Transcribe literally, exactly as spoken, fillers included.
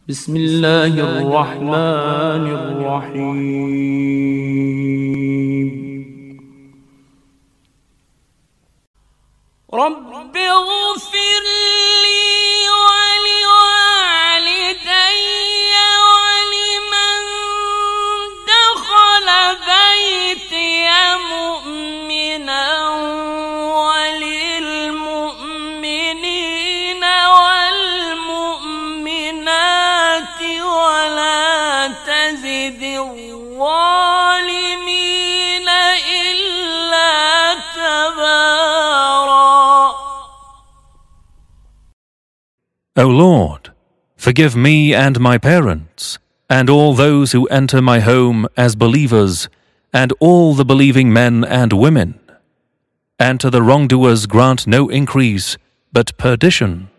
بسم الله الرحمن الرحيم رب اغفر لي ولوالدي ولمن دخل بيتي مؤمنا وللمؤمنين والمؤمنات ولا تزد الظالمين إلا تبارا. O Lord, forgive me and my parents, and all those who enter my home as believers, and all the believing men and women. And to the wrongdoers grant no increase, but perdition.